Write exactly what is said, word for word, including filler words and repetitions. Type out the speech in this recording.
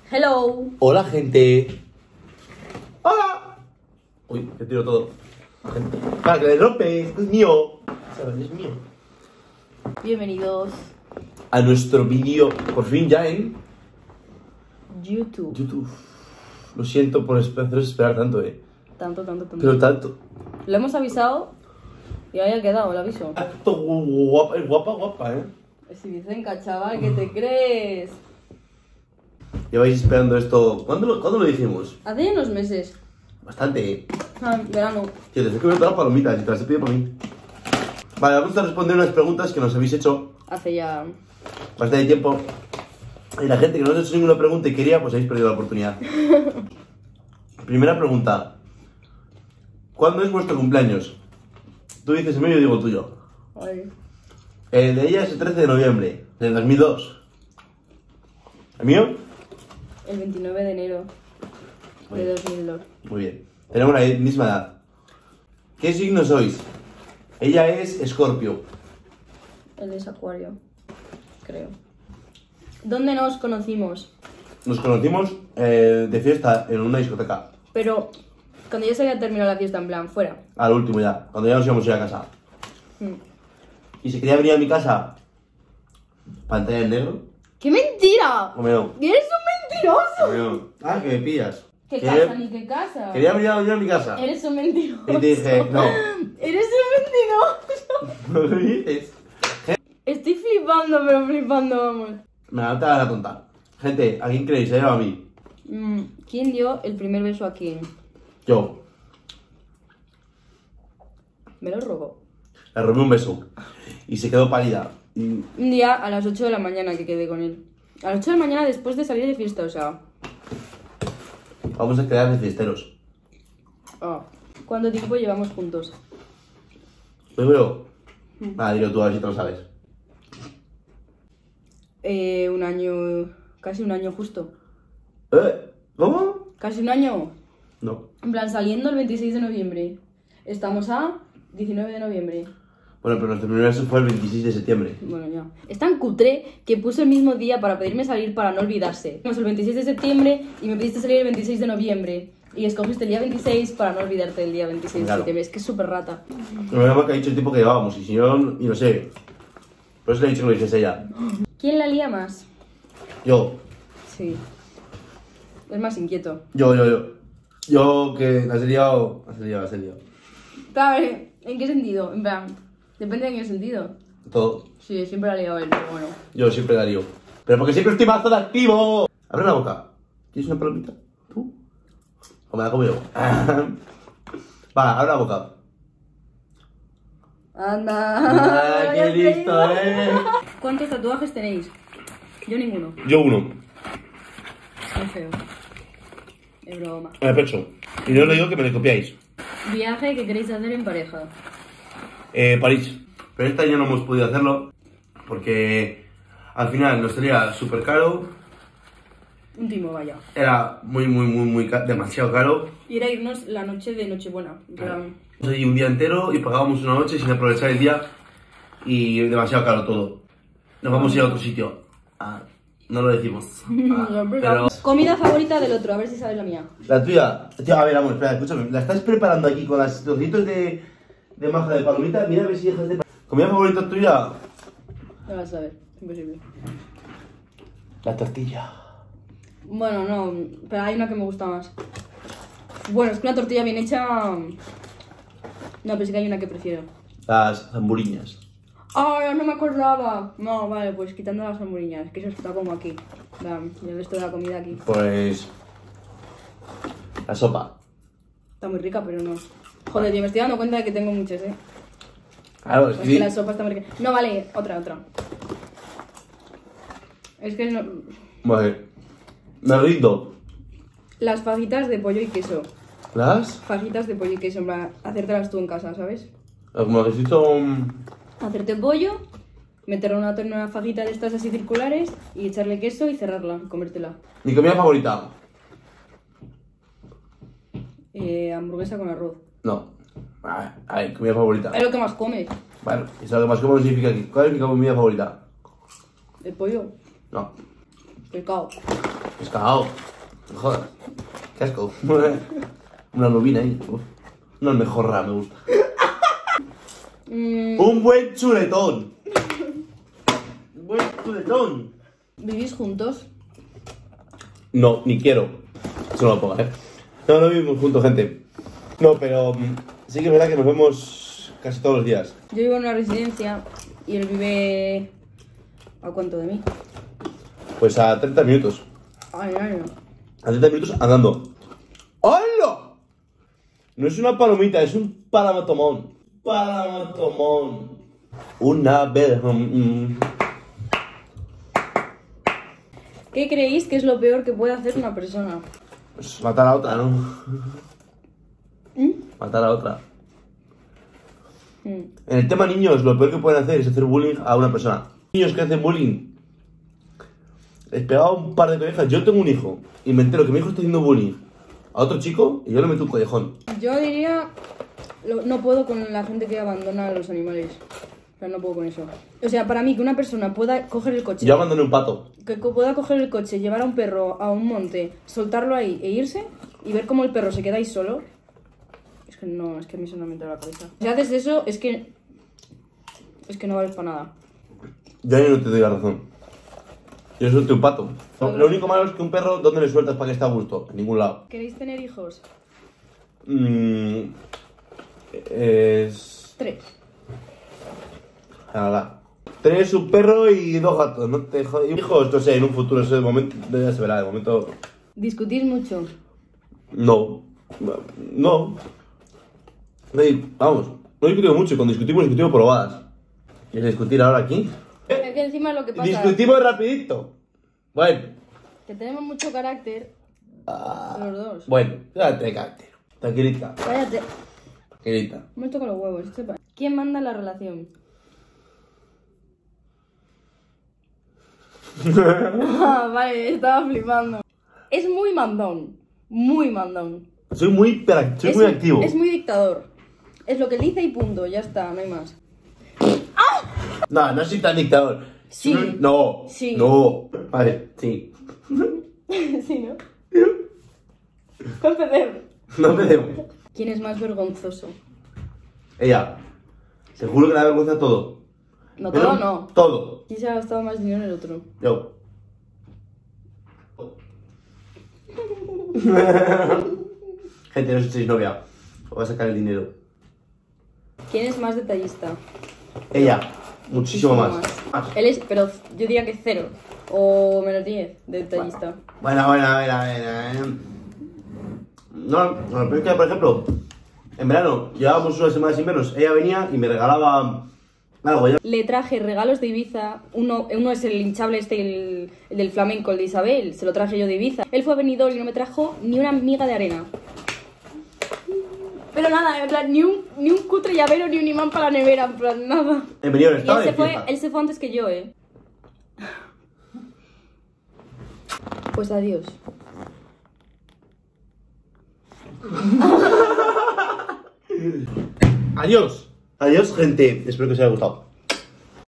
Hello. Hola, gente. Hola. Uy, te tiro todo. Gente. Para que le rompes, es mío. ¿Sabes? Es mío. Bienvenidos A nuestro vídeo, por fin ya en YouTube. YouTube. Lo siento por haceros esperar tanto, eh. Tanto, tanto, tanto. Pero tanto. Lo hemos avisado y ahí ha quedado el aviso. Tanto guapa, guapa, guapa, eh. Si dicen, chaval, ¿qué te crees? Lleváis esperando esto. ¿Cuándo lo, ¿cuándo lo dijimos? Hace ya unos meses. Bastante, eh. Ah, verano. Tío, te he comido todas las palomitas y te las he pedido para mí. Vale, vamos a responder unas preguntas que nos habéis hecho Hace ya... bastante tiempo. Y la gente que no os ha hecho ninguna pregunta y quería, pues habéis perdido la oportunidad. Primera pregunta. ¿Cuándo es vuestro cumpleaños? Tú dices el mío y yo digo el tuyo. Ay. El de ella es el trece de noviembre, del dos mil dos. ¿El mío? El veintinueve de enero Muy de bien. dos mil dos. Muy bien. Tenemos la misma edad. ¿Qué signo sois? Ella es Escorpio. Él es Acuario, creo. ¿Dónde nos conocimos? Nos conocimos eh, de fiesta en una discoteca. Pero cuando ya se había terminado la fiesta, en plan, fuera. Al último ya, cuando ya nos íbamos a ir a casa. Mm. Y si quería venir a mi casa, pantalla en negro. ¡Qué mentira! O no. ¡Eres un mentiroso! O no. Ah, que me pillas. ¿Qué Quería- casa ni qué casa? Quería venir a, venir a mi casa. Eres un mentiroso. Y te dije, no. Eres un mentiroso. ¿No lo dices? Estoy flipando, pero flipando, vamos. Me la te la tonta. Gente, ¿a quién creéis? ¿A ella o a mí? Mm, ¿Quién dio el primer beso a quién? Yo. Me lo robó. Le robé un beso. Y se quedó pálida. Y Un día a las ocho de la mañana que quedé con él. A las ocho de la mañana después de salir de fiesta, o sea. vamos a quedar de fiesteros. Ah. ¿Cuánto tiempo llevamos juntos? ¿Lo digo yo? Ah, dilo tú, a ver si te lo sabes. Eh, un año. Casi un año justo. ¿Eh? ¿Cómo? Casi un año. No. En plan, saliendo el veintiséis de noviembre. Estamos a diecinueve de noviembre. Bueno, pero nuestro primer beso fue el veintiséis de septiembre. Bueno, ya. Es tan cutre que puso el mismo día para pedirme salir para no olvidarse. Estamos el veintiséis de septiembre y me pediste salir el veintiséis de noviembre. Y escogiste el día veintiséis para no olvidarte del día veintiséis Claro. de septiembre. Es que es súper rata. El problema es que ha dicho el tiempo que llevábamos. Y si yo, y no sé. Por eso le he dicho que lo dijese ella. ¿Quién la lía más? Yo. Sí. Es más inquieto. Yo, yo, yo. Yo que la has liado. Has liado, has liado. Claro, ¿en qué sentido? En plan, depende de en qué sentido. Todo. Sí, siempre la ha liado él, pero bueno. Yo siempre la lío. Pero porque siempre estoy mazo de activo. Abre la boca. ¿Quieres una palomita? ¿Tú? O me la como yo. Va, abre la boca. ¡Anda! Ah, qué Ya te listo, digo. eh. ¿Cuántos tatuajes tenéis? Yo ninguno. Yo uno. Muy feo. Es broma. En el pecho. Y no le digo que me le copiáis. Viaje que queréis hacer en pareja. Eh, París. Pero este año no hemos podido hacerlo porque al final nos salía súper caro. Un timo, vaya. Era muy, muy, muy, muy ca- demasiado caro. Y era irnos la noche de Nochebuena. En plan, Nos allí un día entero y pagábamos una noche sin aprovechar el día y demasiado caro todo. Nos vamos a ir a otro sitio. Ah, no lo decimos. Ah, pero comida favorita del otro, a ver si sabes la mía. la tuya, tío, a ver, amor, espera, escúchame. La estás preparando aquí con las trocitos de, de maja de palomita. Mira a ver si dejas de. ¿Comida favorita tuya? No vas a saber, imposible. La tortilla. Bueno, no, pero hay una que me gusta más. Bueno, es que una tortilla bien hecha. No, pero sí que hay una que prefiero. Las zamburiñas. ¡Ay, no me acordaba! No, vale, pues quitando las hamburguesas, que eso está como aquí. La- y el resto de la comida aquí. Pues. La sopa. Está muy rica, pero no. Joder, tío, me estoy dando cuenta de que tengo muchas, eh. Claro, es Es que. que la sopa está muy rica. No, vale, otra, otra. Es que no... Vale. Me rindo. Las fajitas de pollo y queso. ¿Las? Fajitas de pollo y queso, en plan, hacértelas tú en casa, ¿sabes? Como necesito. Hacerte pollo, meterlo en una, en una fajita de estas así circulares y echarle queso y cerrarla, comértela. Mi comida favorita. Eh, hamburguesa con arroz. No. Ay, ay, comida favorita. Es lo que más comes. Bueno, eso es lo que más como significa aquí. ¿Cuál es mi comida favorita? El pollo. No. Pescado. Pescado. Joder. Qué asco. Una lubina ahí. Uf. Una almejorra, me gusta. Mm, Un buen chuletón. Un buen chuletón. ¿Vivís juntos? No, ni quiero. Eso no lo pongo, ¿eh? No, no vivimos juntos, gente. No, pero mm, sí que es verdad que nos vemos casi todos los días. Yo vivo en una residencia y él vive... ¿A cuánto de mí? Pues a treinta minutos. Ay, ay, ay. A treinta minutos andando. ¡Hola! No es una palomita, es un palamatomón. Palamatomón. Una vez. mm, ¿Qué creéis que es lo peor que puede hacer una persona? Pues matar a otra, ¿no? ¿Mm? Matar a otra. Mm. En el tema niños, lo peor que pueden hacer es hacer bullying a una persona. Niños que hacen bullying. Les pegaba un par de collejas. Yo tengo un hijo y me entero que mi hijo está haciendo bullying a otro chico y yo le meto un collejón. Yo diría... lo- no puedo con la gente que abandona a los animales. O sea, no puedo con eso. O sea, para mí que una persona pueda coger el coche... Yo abandoné un pato. Que co- pueda coger el coche, llevar a un perro a un monte, soltarlo ahí e irse y ver cómo el perro se queda ahí solo. Es que no, es que a mí eso no me entra en la cabeza. Si haces eso, es que... Es que no vales para nada. Yo ahí no te doy la razón. Yo suelto un pato. Lo único malo es que un perro, ¿dónde le sueltas para que esté a gusto? En ningún lado. ¿Queréis tener hijos? Mm, es... Tres. Nada. Tres, un perro y dos gatos. No te jodas. Hijos, no sé, en un futuro, eso de momento ya se verá. De momento, ¿Discutís mucho? no. No. Ey, vamos, no discutimos mucho. Cuando discutimos, discutimos por bobadas. ¿Quieres discutir ahora aquí? Es que encima lo que pasa Discutimos rapidito. Bueno. que tenemos mucho carácter Ah, los dos. bueno, date carácter. Tranquilita. Cállate. Tranquilita. Me toco los huevos. este pa- ¿Quién manda en la relación? Ah, vale, estaba flipando. Es muy mandón. Muy mandón. Soy muy, hiper- soy es, muy activo. Es muy dictador. Es lo que dice y punto. Ya está, no hay más. No, no soy tan dictador. Sí. No. Sí. No. Vale, sí. Sí, ¿no? Empecemos. No me debo. ¿Quién es más vergonzoso? Ella. Te juro que le da vergüenza todo. No, Pero todo no. Todo. ¿Quién se ha gastado más dinero en el otro? Yo. Gente, no sé si sois novia. Os voy a sacar el dinero. ¿Quién es más detallista? Ella. Muchísimo más. Más. Él es, pero yo diría que cero. O menos diez de detallista. Bueno, bueno, bueno, bueno. No, no, pero es que, por ejemplo, en verano llevábamos unas semanas sin vernos. Ella venía y me regalaba algo. Ya. Le traje regalos de Ibiza. Uno, uno es el hinchable este, el, el del flamenco, el de Isabel. Se lo traje yo de Ibiza. Él fue a Benidorm y no me trajo ni una miga de arena. Pero nada, en plan, ni un, ni un cutre llavero ni un imán para la nevera, en plan, nada. He venido en Y estado él de se, fue, fiesta. él se fue antes que yo, ¿eh? Pues adiós. Adiós. Adiós, gente. Espero que os haya gustado.